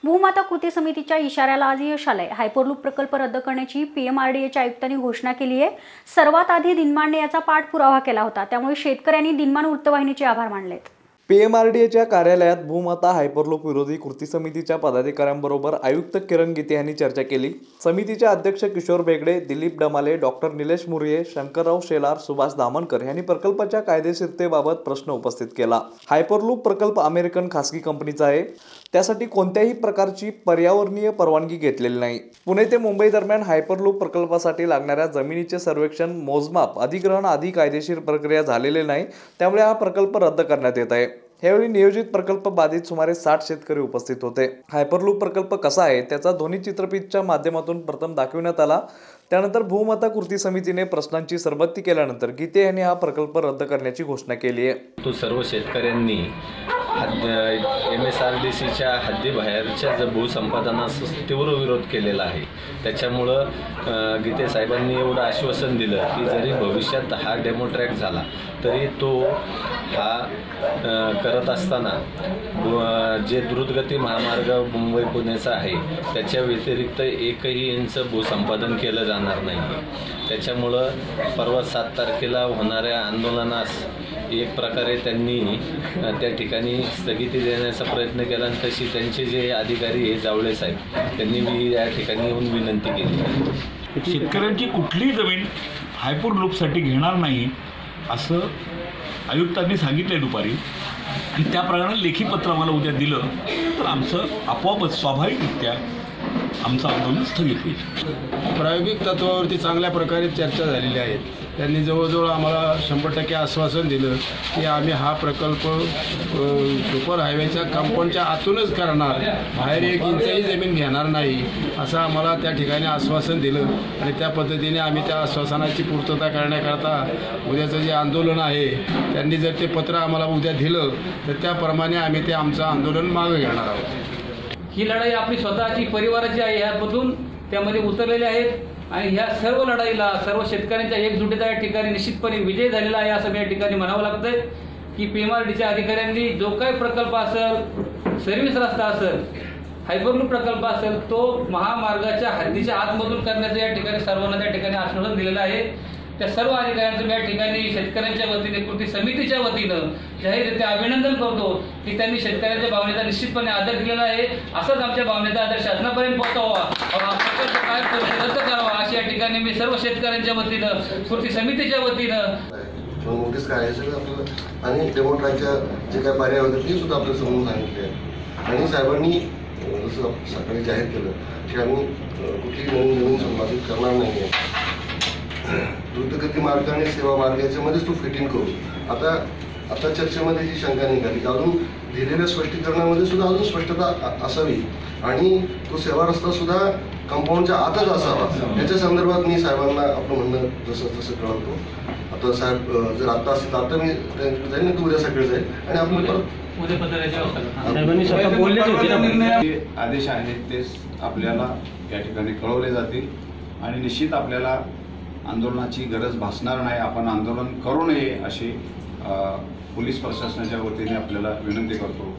भूमाता कृती समितीच्या इशाऱ्याला आज यश आलंय। हायपरलूप प्रकल्प रद्द करण्याची पीएमआरडीएच्या आयुक्तांनी घोषणा केली आहे। सर्वात आधी दिनमानने याचा पाठपुरावा केला होता, त्यामुळे शेतकऱ्यांनी दिनमान वृत्तवाहिनीचे आभार मानलेत। पीएमआरडीएच्या कार्यालयात भूमाता हायपरलूप विरोधी कृती समितीच्या पदाधिकाऱ्यांबरोबर आयुक्त किरण गीते यांनी चर्चा केली। समितीचे अध्यक्ष किशोर बेगडे, दिलीप डमाले, डॉक्टर निलेश मुर्ये, शंकरराव शेलार, सुभाष दामनकर यांनी प्रकल्पाच्या कायदेशीरतेबाबत प्रश्न उपस्थित केला। हायपरलूप प्रकल्प अमेरिकन खासगी कंपनीचा आहे, त्यासाठी कोणत्याही प्रकारची पर्यावरणीय परवानगी घेतलेली नाही। पुणे ते मुंबई दरम्यान हायपरलूप प्रकल्पासाठी लागणाऱ्या जमिनीचे सर्वेक्षण, मोजमाप, अधिग्रहण आदी कायदेशीर प्रक्रिया झालेली नाही, त्यामुळे हा प्रकल्प रद्द करण्यात येत आहे। यावेळी नियोजित प्रकल्प बाधित सुमारे 60 शेतकरी उपस्थित होते। हायपरलूप प्रकल्प कसा आहे त्याचा ध्वनी चित्रफितच्या माध्यमातून प्रथम दाखविण्यात आला। त्यानंतर भूमाता कृती समितीने प्रश्नांची सरबत्ती केल्यानंतर गीते यांनी हा प्रकल्प रद्द करण्याची घोषणा केली आहे। तो सर्व शेतकऱ्यांनी MSRDCच्या हद्दीबाहेरच्या भूसंपादनास तीव्र विरोध केलेला आहे। त्याच्यामुळं गीते साहेबांनी एवढं आश्वासन दिलं की जरी भविष्यात हा डेमो ट्रॅक झाला तरी तो हा करत असताना जे द्रुतगती महामार्ग मुंबई पुणेचा आहे त्याच्या व्यतिरिक्त एकही इंच भूसंपादन केलं जाणार नाही। त्याच्यामुळं परवा 7 तारखेला होणाऱ्या आंदोलनास एक प्रकारे त्यांनी त्या ठिकाणी स्थगिती देण्याचा प्रयत्न केला आणि तशी त्यांचे जे अधिकारी आहे जावळे साहेब त्यांनी या ठिकाणी येऊन विनंती केली। शेतकऱ्यांची कुठलीही जमीन हायपरलूपसाठी घेणार नाही असं आयुक्तांनी सांगितले दुपारी, आणि त्याप्रमाणे लेखी पत्र आम्हाला उद्या दिलं तर आमचं आपोआपच स्वाभाविकरित्या आमचं आंदोलन स्थगित होईल। प्रायोगिक तत्वावरती चांगल्या प्रकारे चर्चा झालेली आहे। त्यांनी जवळजवळ आम्हाला 100% आश्वासन दिलं की आम्ही हा प्रकल्प सुपर हायवेच्या कंपाऊंडच्या आतूनच करणार, बाहेर 1 इंचही जमीन घेणार नाही असं आम्हाला त्या ठिकाणी आश्वासन दिलं, आणि त्या पद्धतीने आम्ही त्या आश्वासनाची पूर्तता करण्याकरता उद्याचं जे आंदोलन आहे त्यांनी जर ते पत्र आम्हाला उद्या दिलं तर त्याप्रमाणे आम्ही ते आमचं आंदोलन मागे घेणार आहोत। ही लढाई आपली स्वतःची परिवाराची आहे, यामधून त्यामध्ये उतरलेले आहेत, आणि ह्या सर्व लढाईला सर्व शेतकऱ्यांच्या एकजुटीचा या ठिकाणी निश्चितपणे विजय झालेला आहे असं या ठिकाणी म्हणावं लागतंय की पीएमआरडीच्या अधिकाऱ्यांनी जो काही प्रकल्प असेल, सर्व्हिस रस्ता असेल, हायपरलूप प्रकल्प असेल, तो महामार्गाच्या हद्दीच्या आतमधून करण्याचं या ठिकाणी सर्वांना त्या ठिकाणी आश्वासन दिलेलं आहे। त्या सर्व अधिकाऱ्यांचं या ठिकाणी शेतकऱ्यांच्या वतीने कृती समितीच्या वतीनं जाहीररित्या अभिनंदन करतो की त्यांनी शेतकऱ्यांच्या भावनेचा निश्चितपणे आदर केलेला आहे। असंच आमच्या भावनेचा आदर शासनापर्यंत पोहोचावा, हा प्रकल्प काय रद्द करावा अशी या ठिकाणी मी सर्व शेतकऱ्यांच्या वतीनं, कृती समितीच्या वतीनं नोटीस काढायचं आपलं, आणि डेमो ट्रॅकच्या जे काय पर्याय होते ते सुद्धा आपल्याला समजून सांगितले आहे। आणि साहेबांनी जसं सकाळी जाहीर केलं की आम्ही कुठलीही नवीन जमीन संपादित करणार नाही आहे, द्रुतगती मार्ग आणि सेवा मार्ग याच्यामध्येच तो फिटिंग करू। आता चर्चेमध्ये जी शंका निघाली की अजून दिलेल्या स्पष्टीकरणामध्ये सुद्धा अजून स्पष्टता असावी, आणि तो सेवा रस्ता सुद्धा कंपाऊंडच्या आतच असावा। याच्या संदर्भात मी साहेबांना आपलं म्हणणं जसं तसं कळवतो। आता साहेब जर आता असतील तर आता मी जाईल ना, उद्या सकाळी जाईल आणि आपण परत आदेश आहेत ते आपल्याला या ठिकाणी कळवले जातील, आणि निश्चित आपल्याला आंदोलनाची गरज भासणार नाही, आपण आंदोलन करू नये अशी पोलीस प्रशासनाच्या वतीने आपल्याला विनंती करतो।